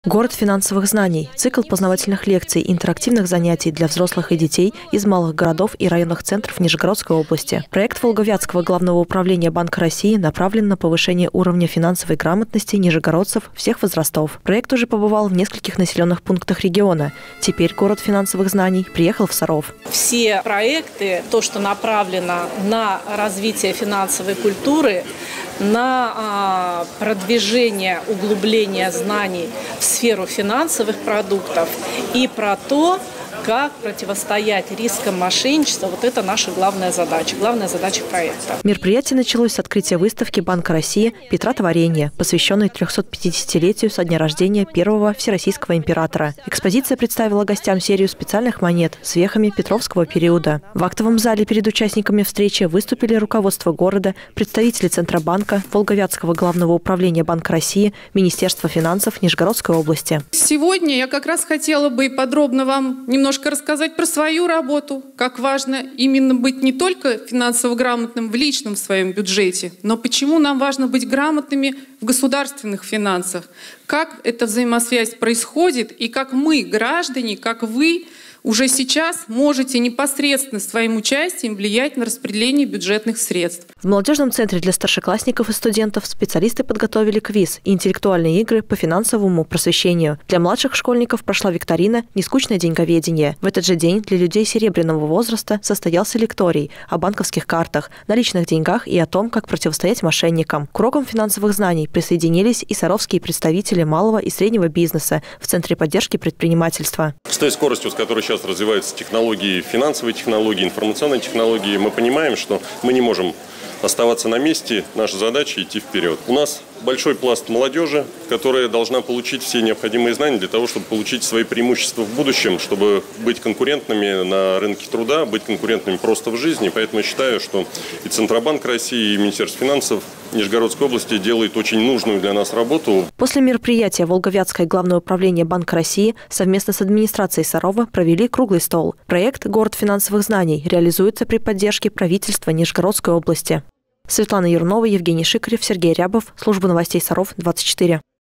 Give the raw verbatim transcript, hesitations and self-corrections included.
Город финансовых знаний – цикл познавательных лекций, интерактивных занятий для взрослых и детей из малых городов и районных центров Нижегородской области. Проект Волговятского главного управления Банка России направлен на повышение уровня финансовой грамотности нижегородцев всех возрастов. Проект уже побывал в нескольких населенных пунктах региона. Теперь город финансовых знаний приехал в Саров. Все проекты, то, что направлено на развитие финансовой культуры, на а, продвижение, углубление знаний в сферу финансовых продуктов и про то, как противостоять рискам мошенничества. Вот это наша главная задача, главная задача проекта. Мероприятие началось с открытия выставки Банка России «Петра Творение», посвященной трехсотпятидесятилетию со дня рождения первого всероссийского императора. Экспозиция представила гостям серию специальных монет с вехами Петровского периода. В актовом зале перед участниками встречи выступили руководство города, представители Центробанка, Волговятского главного управления Банка России, Министерства финансов Нижегородской области. Сегодня я как раз хотела бы подробно вам немножко рассказать про свою работу, как важно именно быть не только финансово грамотным в личном своем бюджете, но почему нам важно быть грамотными в государственных финансах, как эта взаимосвязь происходит и как мы, граждане, как вы, уже сейчас можете непосредственно своим участием влиять на распределение бюджетных средств. В молодежном центре для старшеклассников и студентов специалисты подготовили квиз и интеллектуальные игры по финансовому просвещению. Для младших школьников прошла викторина «Нескучное деньговедение». В этот же день для людей серебряного возраста состоялся лекторий о банковских картах, наличных деньгах и о том, как противостоять мошенникам. К урокам финансовых знаний присоединились и саровские представители малого и среднего бизнеса в Центре поддержки предпринимательства. С той скоростью, с которой сейчас развиваются технологии, финансовые технологии, информационные технологии, мы понимаем, что мы не можем оставаться на месте, наша задача идти вперед. У нас большой пласт молодежи, которая должна получить все необходимые знания для того, чтобы получить свои преимущества в будущем, чтобы быть конкурентными на рынке труда, быть конкурентными просто в жизни. Поэтому я считаю, что и Центробанк России, и Министерство финансов Нижегородской области делает очень нужную для нас работу. После мероприятия Волговятское главное управление Банка России совместно с администрацией Сарова провели круглый стол. Проект «Город финансовых знаний» реализуется при поддержке правительства Нижегородской области. Светлана Юрнова, Евгений Шикарев, Сергей Рябов. Служба новостей Саров, двадцать четыре.